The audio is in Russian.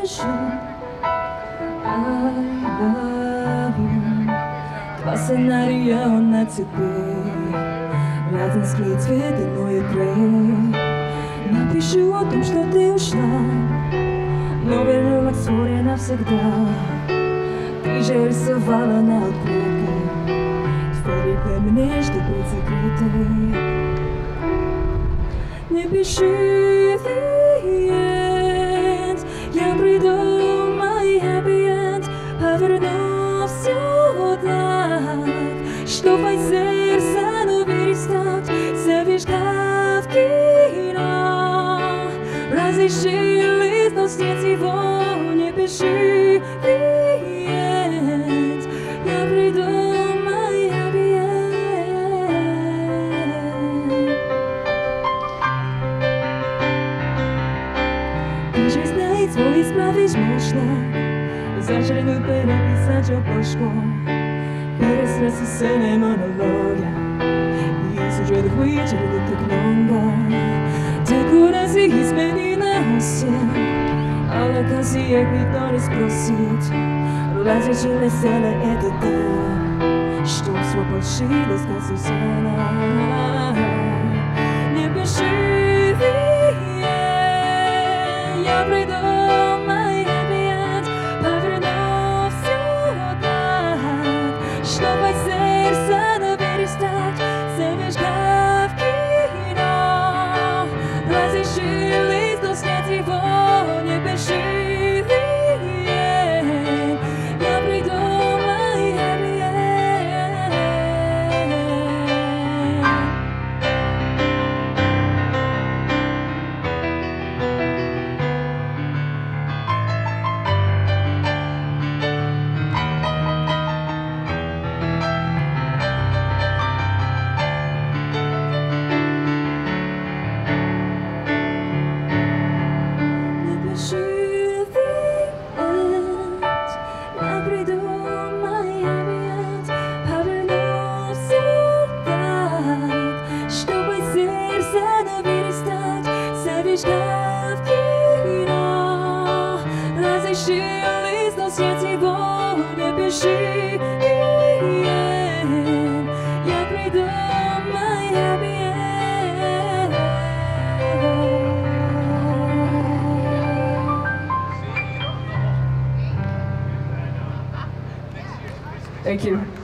пишу I love you. Два сценария на тебе, разный склеит цвет иной игры. Напишу о том, что ты ушла, но вернулась вскоре навсегда. Ты же рисовала на открытке, теперь для меня, что быть закрытой. Не пиши the end, я приду, my happy end, поверну все так, что твое сердце не перестать, завишка в кино. Разреши лист, но снять его, не пиши the end, я приду, my happy end. Ты же знаешь, свой исправишь можно, зачеркнуть, переписать обложку, пересрать сцены монолога и сюжетов вычеркнуть так много. Декорации измени на все, а локации никто не спросит. Разрешили сцена это да, что освободилась как Сюзанна. Не пиши the end, я приду, my happy end, поверну все так, что твое сердце не перестать, завишка в кино. Разреши лист, но снять его, не пиши the end, я приду, my happy end. Не пиши the end, я приду, my happy end, поверну все так, что твое сердце не перестать, завишка в кино. Разреши лист, но снять его, не пиши the end, я приду, my happy end. Thank you.